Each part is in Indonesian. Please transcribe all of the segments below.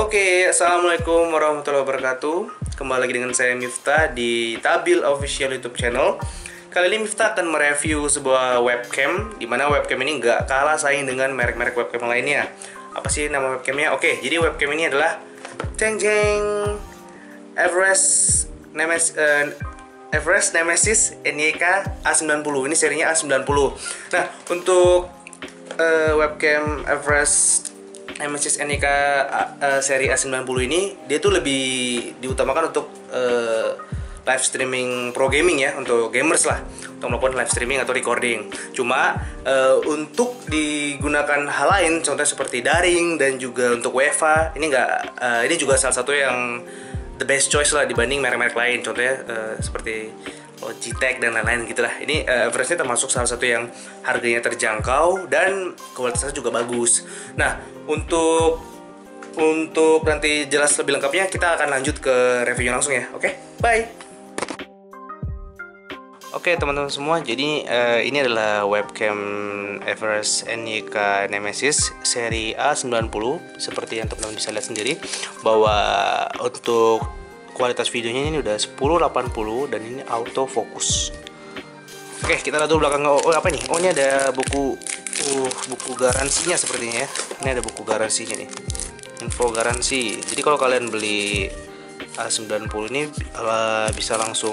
Oke, assalamualaikum warahmatullahi wabarakatuh. Kembali lagi dengan saya Miftah di Tabil Official YouTube Channel. Kali ini Miftah akan mereview sebuah webcam, di mana webcam ini nggak kalah saing dengan merek-merek webcam lainnya. Apa sih nama webcamnya? Oke, jadi webcam ini adalah Everest Nemesis NYK A90. Ini serinya A90. Nah, untuk webcam Everest Nemesis NYK seri A90 ini, dia tuh lebih diutamakan untuk live streaming pro gaming ya, untuk gamers lah, untuk melakukan live streaming atau recording. Cuma untuk digunakan hal lain, contohnya seperti daring dan juga untuk WFA, ini juga salah satu yang the best choice lah dibanding merek-merek lain. Contohnya seperti Logitech dan lain-lain gitulah. Ini Everestnya termasuk salah satu yang harganya terjangkau dan kualitasnya juga bagus. Nah, untuk nanti jelas lebih lengkapnya, kita akan lanjut ke reviewnya langsung ya. Oke, bye. Oke teman-teman semua, jadi ini adalah webcam Everest NYK Nemesis seri A90. Seperti yang teman-teman bisa lihat sendiri, bahwa untuk kualitas videonya ini udah 1080 dan ini autofocus. Oke, kita lihat dulu belakang. Apa nih? Ini ada buku garansinya sepertinya ya. Ini ada buku garansinya nih, info garansi. Jadi kalau kalian beli A90 ini bisa langsung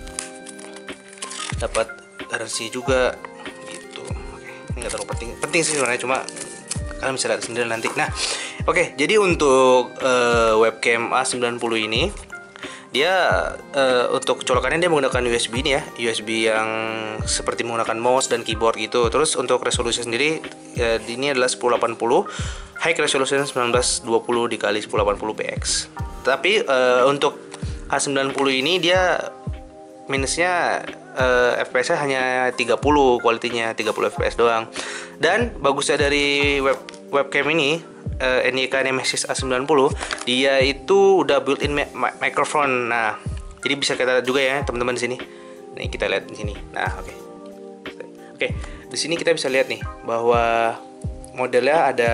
dapat garansi juga gitu. Oke, ini nggak terlalu penting sih sebenarnya, cuma kalian bisa lihat sendiri nanti. Nah, oke, jadi untuk webcam A90 ini, dia untuk colokannya dia menggunakan USB ini ya, USB yang seperti menggunakan mouse dan keyboard gitu. Terus untuk resolusi sendiri ini adalah 1080, high resolution 1920 x 1080 px. Tapi untuk A90 ini dia minusnya FPS-nya hanya 30, kualitinya 30 FPS doang. Dan bagusnya dari webcam ini, NYK Nemesis A90, dia itu udah built-in microphone. Nah, jadi bisa kita lihat juga ya teman-teman di sini. Nih kita lihat di sini. Nah, oke, di sini kita bisa lihat nih bahwa modelnya ada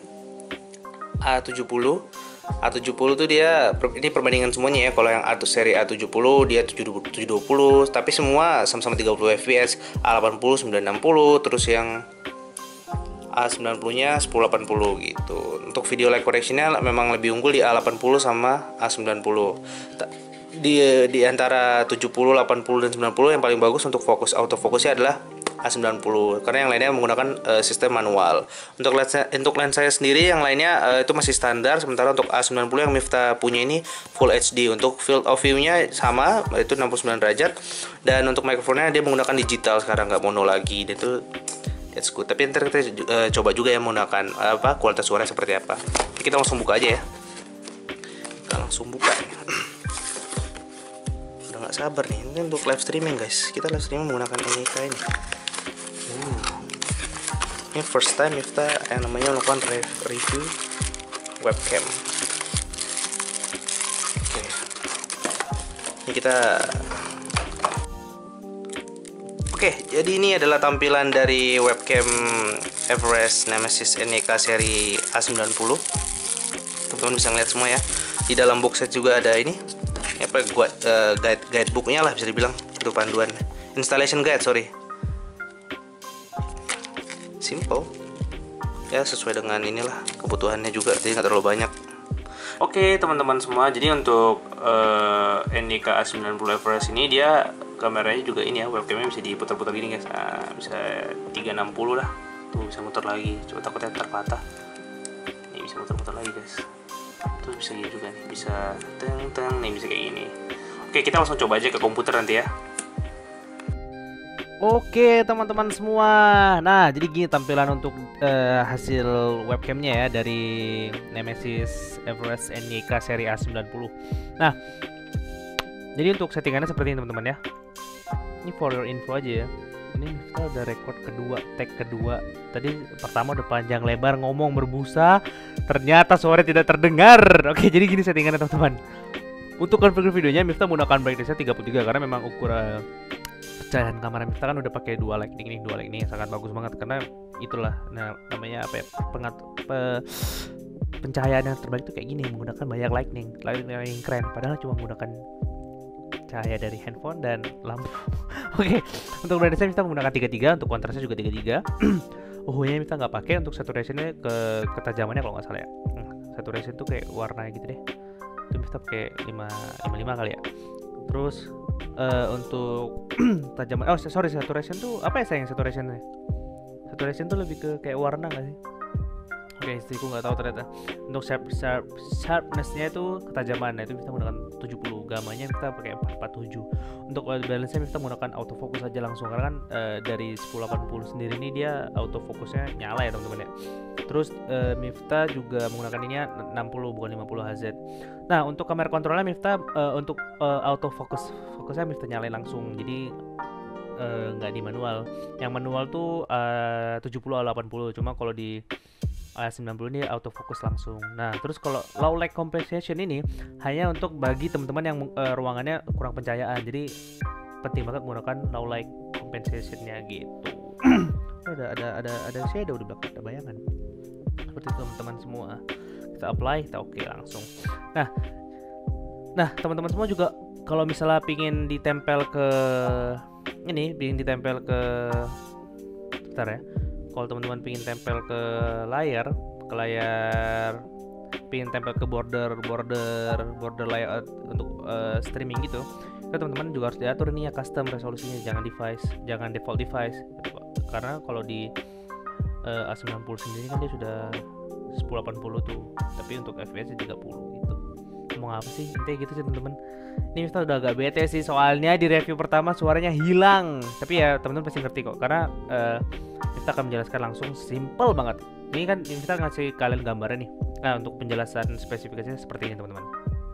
A70 tuh dia, ini perbandingan semuanya ya. Kalau yang seri A70 dia 720, tapi semua sama-sama 30 fps. A80 960, terus yang A90 nya 1080 gitu. Untuk video light correction-nya memang lebih unggul di A80 sama A90. Di antara 70, 80 dan 90, yang paling bagus untuk autofokusnya adalah A90, karena yang lainnya menggunakan sistem manual. Untuk lensanya sendiri yang lainnya itu masih standar, sementara untuk A90 yang Miftah punya ini Full HD. Untuk field of view-nya sama, itu 69 derajat. Dan untuk mikrofonnya dia menggunakan digital sekarang, nggak mono lagi. Dan itu that's good. Tapi ntar kita coba juga ya menggunakan kualitas suara seperti apa. Kita langsung buka aja ya. Kita langsung buka. Udah nggak sabar nih. Ini untuk live streaming guys. Kita live streaming menggunakan NYK ini. Ini first time Miftah yang namanya melakukan review webcam. Oke. Ini kita. Oke, jadi ini adalah tampilan dari webcam Everest Nemesis NYK seri A90. Teman-teman bisa ngeliat semua ya. Di dalam box set juga ada ini. Apa guidebooknya lah bisa dibilang, itu panduan. Installation guide, sorry. Simple ya, sesuai dengan inilah kebutuhannya juga, jadi nggak terlalu banyak. Oke teman-teman semua, jadi untuk NYK A90 Everest ini dia kameranya juga ini ya, webcamnya bisa diputar-putar gini guys. Nah, bisa 360 lah, tuh bisa muter lagi, coba takutnya ntar patah. Ini bisa muter-muter lagi guys, terus bisa gini juga nih, bisa teng nih, bisa kayak gini. Oke, kita langsung coba aja ke komputer nanti ya. Oke teman-teman semua, nah jadi gini tampilan untuk hasil webcamnya ya dari Nemesis Everest NYK seri A90. Nah, jadi untuk settingannya seperti ini teman-teman ya. Ini for your info aja ya. Ini kita udah record tag kedua. Tadi pertama udah panjang lebar ngomong berbusa, ternyata suara tidak terdengar. Oke, jadi gini settingannya teman-teman. Untuk konfigurasi videonya Miftah menggunakan brightness-nya 33 karena memang ukuran pecahan kamera Miftah kan udah pakai dual lightning nih, sangat bagus banget karena itulah namanya apa ya, pencahayaan yang terbaik tuh kayak gini, menggunakan banyak lightning yang keren, padahal cuma menggunakan cahaya dari handphone dan lampu. Oke, untuk brightness kita menggunakan 33, untuk kontrasnya juga 33. Nya kita nggak pakai, untuk saturationnya ketajamannya kalau nggak salah ya. Saturation tuh kayak warna gitu deh. Itu kita pakai 55 kali ya. Terus untuk tajaman, saturation tuh apa ya sayang saturationnya? Saturation tuh lebih ke kayak warna nggak sih? Oke, istriku nggak tahu ternyata. Untuk sharpness-nya itu ketajaman, nah itu kita menggunakan 70, gamanya kita pakai 447. Untuk white balance-nya kita menggunakan autofocus aja langsung, karena kan dari 1080 sendiri ini dia autofocusnya nyala ya teman-teman ya. Terus Mifta juga menggunakan ini 60 bukan 50 Hz. Nah, untuk kamera kontrolnya Mifta untuk fokusnya Mifta nyalain langsung, jadi nggak di manual. Yang manual tuh 70 atau 80, cuma kalau di 90 ini autofocus langsung. Nah, terus kalau low light compensation ini hanya untuk bagi teman-teman yang ruangannya kurang pencahayaan. Jadi penting banget menggunakan low light compensation-nya gitu. ada shadow di belakang, ada bayangan. Seperti itu teman-teman semua. Kita apply, kita oke langsung. Nah, teman-teman semua juga kalau misalnya pingin ditempel ke bentar ya. Kalau teman-teman pingin tempel ke layar, pingin tempel ke border layout untuk streaming gitu, kan teman-teman juga harus diatur ini ya custom resolusinya, jangan default device. Karena kalau di A90 sendiri kan dia sudah 1080 tuh, tapi untuk FPS 30 gitu. Ngomong apa sih? Intinya gitu sih teman-teman. Ini Miftah udah agak bete sih, soalnya di review pertama suaranya hilang. Tapi ya teman-teman pasti ngerti kok, karena Miftah akan menjelaskan langsung, simple banget. Ini kan Miftah ngasih kalian gambarnya nih. Nah, untuk penjelasan spesifikasinya seperti ini teman-teman.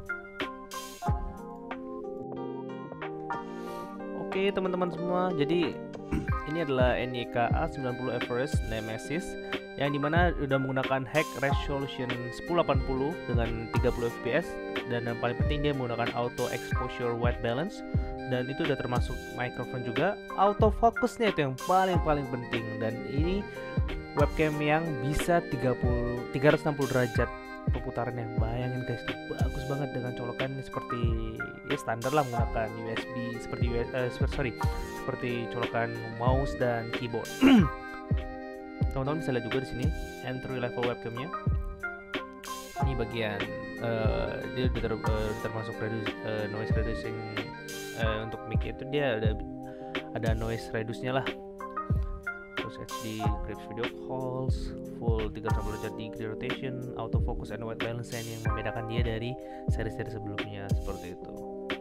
Oke teman-teman semua, jadi ini adalah NYK A90 Everest Nemesis yang dimana udah menggunakan high resolution 1080 dengan 30 fps, dan yang paling penting dia menggunakan auto exposure white balance, dan itu udah termasuk microphone juga. Autofocusnya itu yang paling penting, dan ini webcam yang bisa 360 derajat perputarannya. Bayangin guys, itu bagus banget dengan colokan seperti ya standar lah, menggunakan USB seperti colokan mouse dan keyboard. Teman-teman bisa lihat juga di sini entry level webcamnya. Ini bagian dia termasuk noise reducing. Untuk mic itu dia ada noise reduce-nya lah. Terus HD graph video calls, full 360 derajat degree rotation, autofocus and white balance yang membedakan dia dari seri-seri sebelumnya seperti itu.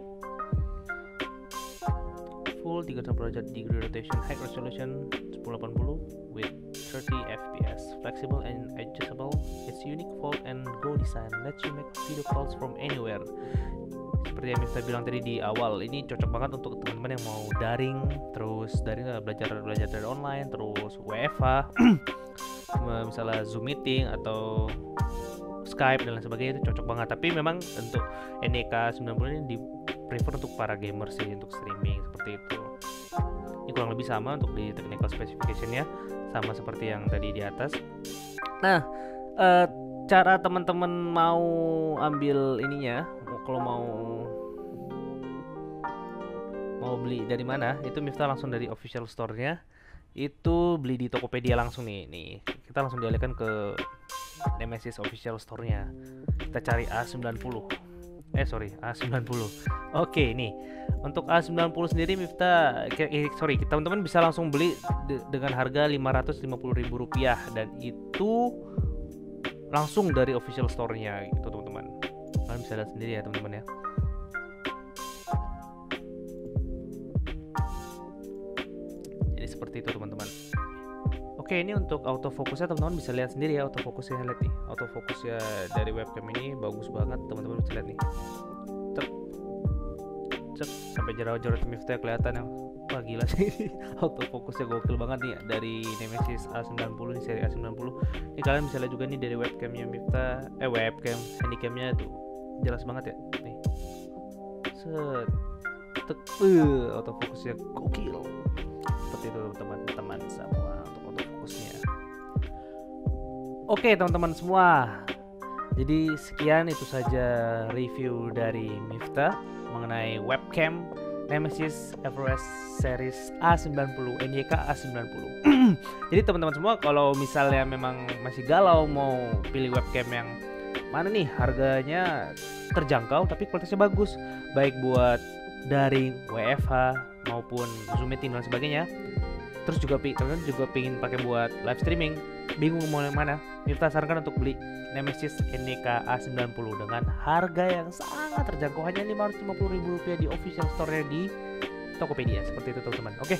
Full 360 derajat degree rotation, high resolution 1080 with 30 fps, flexible and adjustable. Its unique fold and go design lets you make video calls from anywhere. Seperti yang Miftah bilang tadi di awal, ini cocok banget untuk teman-teman yang mau daring, terus belajar dari online, terus WFH, misalnya Zoom meeting atau Skype dan lain sebagainya, itu cocok banget. Tapi memang untuk NYK 90 ini di prefer untuk para gamer sih, untuk streaming seperti itu. Ini kurang lebih sama untuk di technical specification-nya, sama seperti yang tadi di atas. Nah, cara teman-teman mau ambil ininya, kalau mau beli dari mana, itu Miftah langsung dari official store-nya. Itu beli di Tokopedia langsung nih. Kita langsung dialihkan ke Nemesis official store-nya. Kita cari A90. Oke, nih. Untuk A90 sendiri Miftah teman-teman bisa langsung beli dengan harga Rp550.000, dan itu langsung dari official store-nya gitu teman-teman. Kalian bisa lihat sendiri ya teman-teman ya. Jadi seperti itu teman-teman. Oke, ini untuk autofocusnya teman-teman bisa lihat sendiri ya, autofocusnya. Lihat nih, autofocusnya dari webcam ini bagus banget, teman-teman bisa lihat nih. Cek sampai jerawat-jerawat Miftah kelihatan ya. Wah gila sih, autofocusnya gokil banget nih dari Nemesis A90 nih, seri A90. Ini kalian bisa lihat juga nih dari webcamnya Miftah, webcam handycamnya tuh jelas banget ya. Nih, autofocusnya gokil. Seperti itu teman-teman semua untuk autofocusnya. Oke teman-teman semua, Jadi sekian itu saja review dari Miftah mengenai webcam Nemesis Everest Series A90 NYK A90. Jadi teman-teman semua kalau misalnya memang masih galau mau pilih webcam yang mana nih harganya terjangkau tapi kualitasnya bagus, baik buat daring, WFH maupun Zoom meeting dan sebagainya. Terus juga teman-teman juga pengen pakai buat live streaming, bingung mau yang mana? Miftah sarankan untuk beli Nemesis NYK A90 dengan harga yang sangat terjangkau, hanya Rp550.000 di official store-nya di Tokopedia. Seperti itu teman-teman. Oke.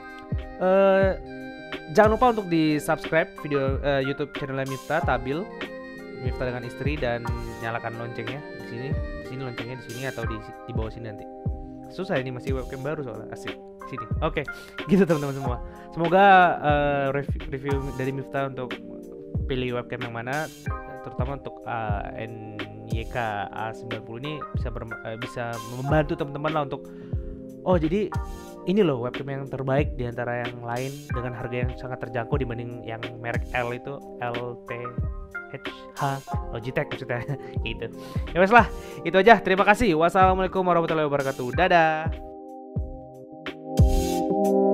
Jangan lupa untuk di subscribe video YouTube channel Miftah Tabil, Miftah dengan istri, dan nyalakan loncengnya di sini loncengnya di sini atau di bawah sini nanti. Susah ini masih webcam baru soalnya, asik sini. Oke, gitu teman-teman semua. Semoga review dari Miftah untuk pilih webcam yang mana, terutama untuk NYK A90 ini bisa membantu teman-teman lah untuk jadi ini loh webcam yang terbaik di antara yang lain dengan harga yang sangat terjangkau dibanding yang merek L itu LTH Logitech maksudnya itu. Ya wes lah, itu aja. Terima kasih. Wassalamualaikum warahmatullahi wabarakatuh. Dadah.